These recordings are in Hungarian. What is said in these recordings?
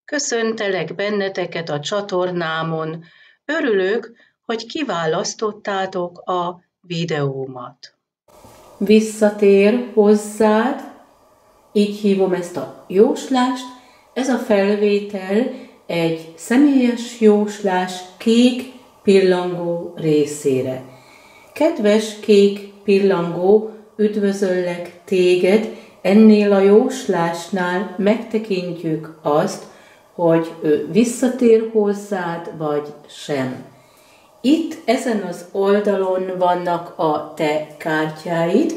Köszöntelek benneteket a csatornámon. Örülök, hogy kiválasztottátok a videómat. Visszatér hozzád, így hívom ezt a jóslást. Ez a felvétel egy személyes jóslás kék pillangó részére. Kedves kék pillangó, üdvözöllek téged, ennél a jóslásnál megtekintjük azt, hogy ő visszatér hozzád, vagy sem. Itt ezen az oldalon vannak a te kártyáid,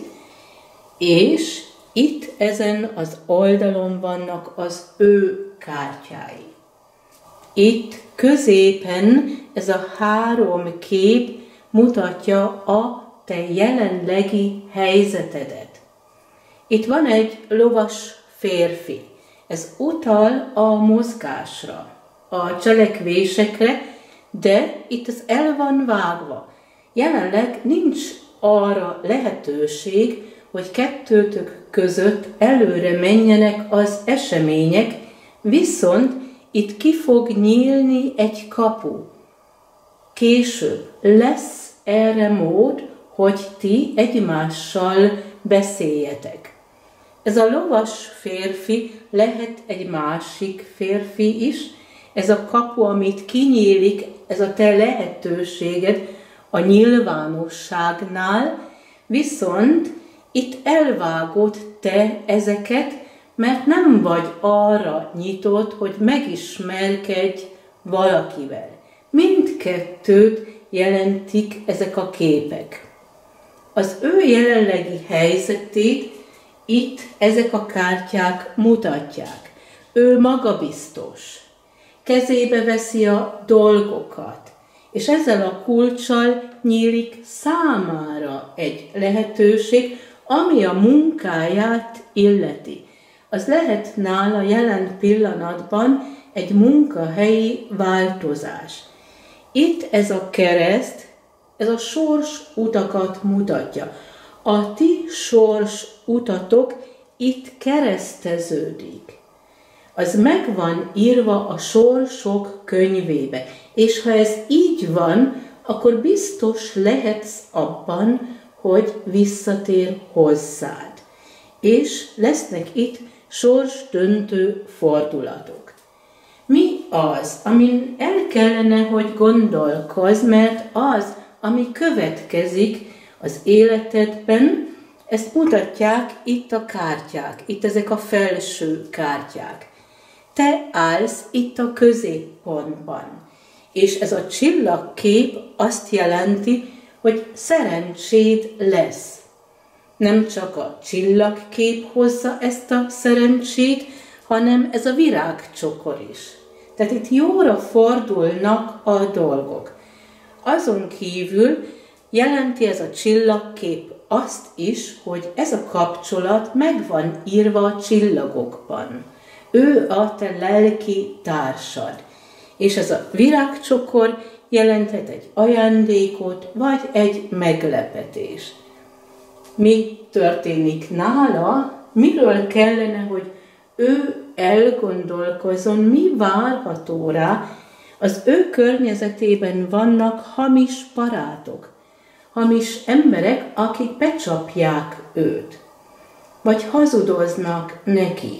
és itt ezen az oldalon vannak az ő kártyái. Itt középen ez a három kép mutatja a te jelenlegi helyzetedet. Itt van egy lovas férfi. Ez utal a mozgásra, a cselekvésekre, de itt ez el van vágva. Jelenleg nincs arra lehetőség, hogy kettőtök között előre menjenek az események, viszont itt ki fog nyílni egy kapu. Később lesz erre mód, hogy ti egymással beszéljetek. Ez a lovas férfi lehet egy másik férfi is, ez a kapu, amit kinyílik, ez a te lehetőséged a nyilvánosságnál, viszont itt elvágod te ezeket, mert nem vagy arra nyitott, hogy megismerkedj valakivel. Mindkettőt jelentik ezek a képek. Az ő jelenlegi helyzetét itt ezek a kártyák mutatják. Ő magabiztos, kezébe veszi a dolgokat, és ezzel a kulccsal nyílik számára egy lehetőség, ami a munkáját illeti. Az lehet nála jelen pillanatban egy munkahelyi változás. Itt ez a kereszt, ez a sors utakat mutatja. A ti sors utatok itt kereszteződik. Az meg van írva a sorsok könyvébe. És ha ez így van, akkor biztos lehetsz abban, hogy visszatér hozzád. És lesznek itt sorsdöntő fordulatok. Mi az, amin el kellene, hogy gondolkozz, mert az, ami következik az életedben, ezt mutatják itt a kártyák, itt ezek a felső kártyák. Te állsz itt a középpontban, és ez a csillagkép azt jelenti, hogy szerencséd lesz. Nem csak a csillagkép hozza ezt a szerencsét, hanem ez a virágcsokor is. Tehát itt jóra fordulnak a dolgok. Azon kívül jelenti ez a csillagkép azt is, hogy ez a kapcsolat meg van írva a csillagokban. Ő a te lelki társad. És ez a virágcsokor jelenthet egy ajándékot, vagy egy meglepetést. Mi történik nála, miről kellene, hogy ő elgondolkozzon, mi várható rá. Az ő környezetében vannak hamis barátok, hamis emberek, akik becsapják őt, vagy hazudoznak neki.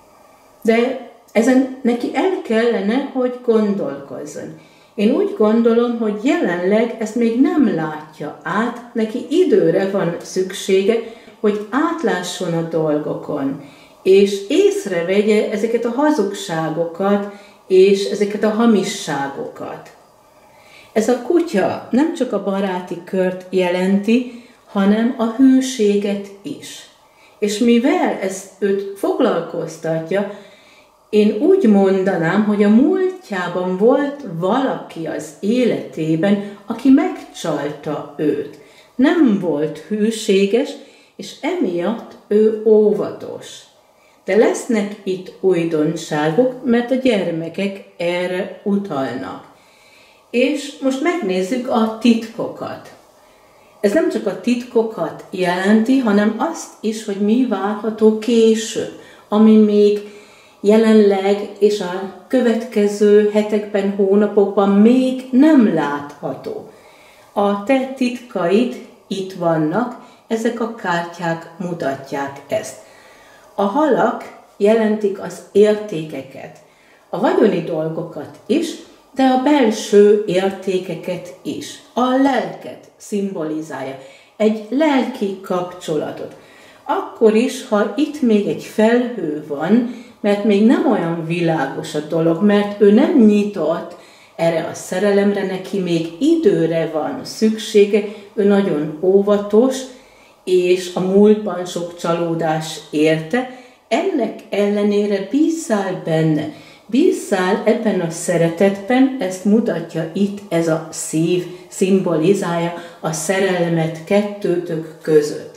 De ezen neki el kellene, hogy gondolkozzon. Én úgy gondolom, hogy jelenleg ezt még nem látja át, neki időre van szüksége, hogy átlásson a dolgokon, és észrevegye ezeket a hazugságokat, és ezeket a hamisságokat. Ez a kutya nem csak a baráti kört jelenti, hanem a hűséget is. És mivel ez őt foglalkoztatja, én úgy mondanám, hogy a múltjában volt valaki az életében, aki megcsalta őt. Nem volt hűséges, és emiatt ő óvatos. De lesznek itt újdonságok, mert a gyermekek erre utalnak. És most megnézzük a titkokat. Ez nem csak a titkokat jelenti, hanem azt is, hogy mi várható később, ami még jelenleg és a következő hetekben, hónapokban még nem látható. A te titkaid itt vannak, ezek a kártyák mutatják ezt. A halak jelentik az értékeket, a vagyoni dolgokat is, de a belső értékeket is. A lelket szimbolizálja, egy lelki kapcsolatot. Akkor is, ha itt még egy felhő van, mert még nem olyan világos a dolog, mert ő nem nyitott erre a szerelemre, neki még időre van szüksége, ő nagyon óvatos, és a múltban sok csalódás érte, ennek ellenére bízzál benne, bízzál ebben a szeretetben, ezt mutatja itt ez a szív, szimbolizálja a szerelmet kettőtök között.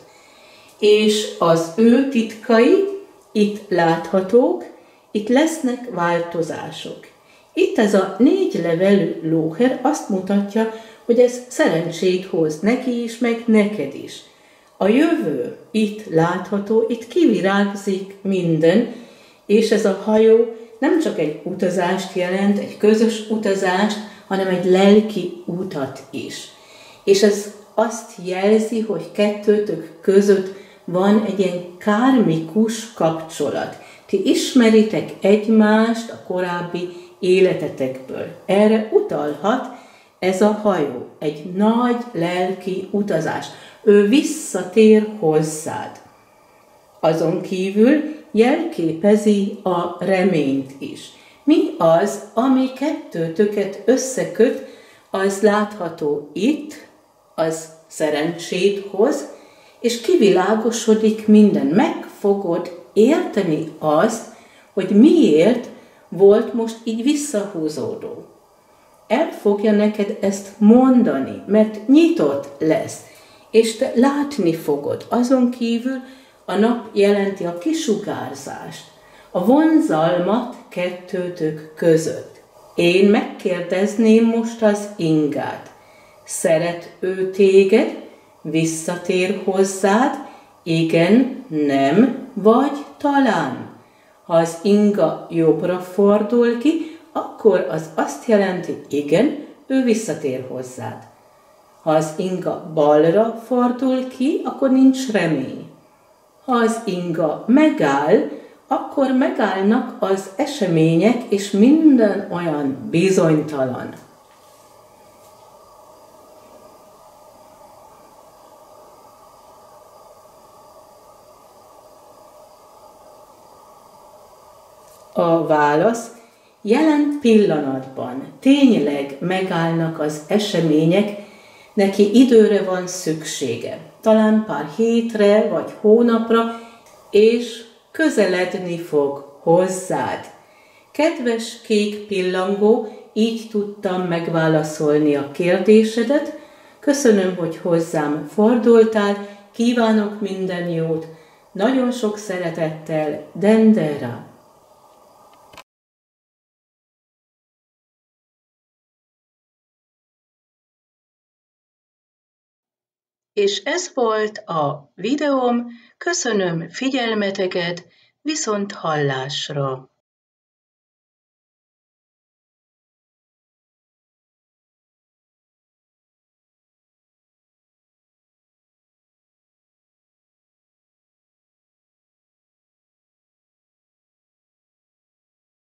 És az ő titkai itt láthatók, itt lesznek változások. Itt ez a 4 levelű lóher azt mutatja, hogy ez szerencsét hoz neki is, meg neked is. A jövő itt látható, itt kivirágzik minden, és ez a hajó nem csak egy utazást jelent, egy közös utazást, hanem egy lelki utat is. És ez azt jelzi, hogy kettőtök között van egy ilyen kármikus kapcsolat. Ti ismeritek egymást a korábbi életetekből. Erre utalhat ez a hajó, egy nagy lelki utazás. Ő visszatér hozzád. Azon kívül jelképezi a reményt is. Mi az, ami kettőtöket összeköt, az látható itt, az szerencsét hoz, és kivilágosodik minden. Meg fogod érteni azt, hogy miért volt most így visszahúzódó. El fogja neked ezt mondani, mert nyitott lesz, és te látni fogod. Azon kívül a nap jelenti a kisugárzást, a vonzalmat kettőtök között. Én megkérdezném most az Ingát. Szeret ő téged? Visszatér hozzád? Igen, nem, vagy talán. Ha az Inga jobbra fordul ki, akkor az azt jelenti, igen, ő visszatér hozzád. Ha az Inga balra fordul ki, akkor nincs remény. Ha az Inga megáll, akkor megállnak az események, és minden olyan bizonytalan. A válasz: jelen pillanatban tényleg megállnak az események, neki időre van szüksége, talán pár hétre vagy hónapra, és közeledni fog hozzád. Kedves kék pillangó, így tudtam megválaszolni a kérdésedet. Köszönöm, hogy hozzám fordultál, kívánok minden jót, nagyon sok szeretettel, Dendera. És ez volt a videóm, köszönöm figyelmeteket, viszont hallásra!